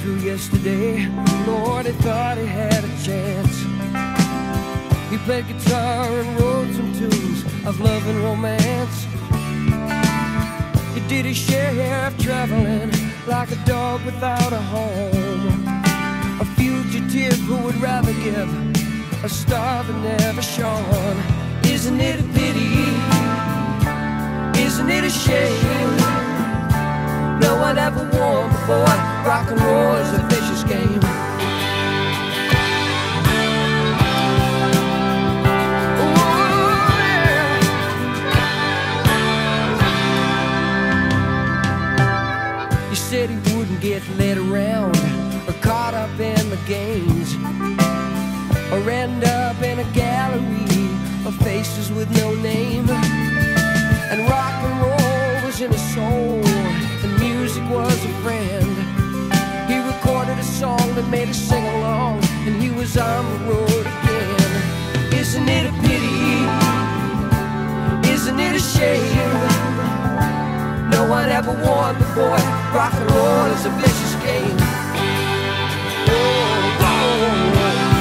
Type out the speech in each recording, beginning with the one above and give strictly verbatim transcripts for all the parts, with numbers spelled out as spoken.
through yesterday, Lord, he thought he had a chance. He played guitar and wrote some tunes of love and romance. He did his share of traveling like a dog without a home, a fugitive who would rather give a star that never shone. Isn't it a pity? Isn't it a shame? No one ever warned the boy, rock and roll is a vicious game. He said he wouldn't get led around or caught up in the games, or end up in a gallery of faces with no name. And rock and roll was in his soul, and music was a friend. He recorded a song that made us sing along, and he was on the road again. Isn't it a pity? Isn't it a shame? No one ever warned the boy, rock and roll is a vicious game. Oh, oh, oh.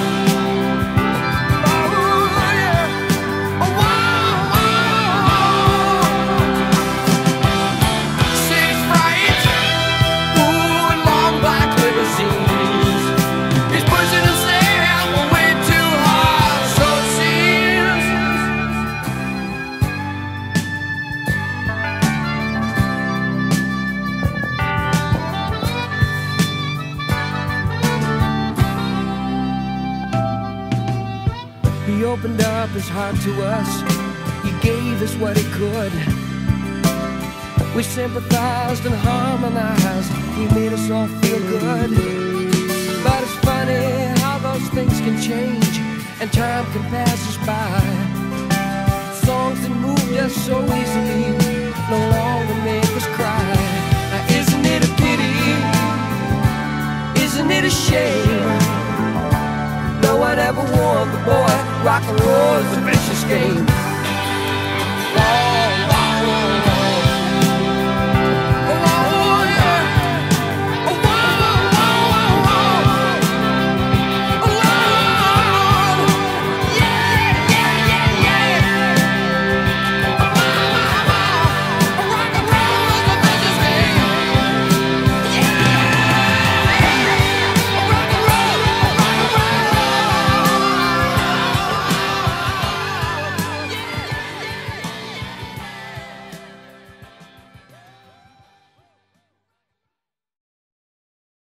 He opened up his heart to us, he gave us what he could. We sympathized and harmonized, he made us all feel good. But it's funny how those things can change, and time can pass us by. Songs that moved us so easily no longer make us cry. Now isn't it a pity? Isn't it a shame? No one ever warned the boy, rock and roll is a vicious game.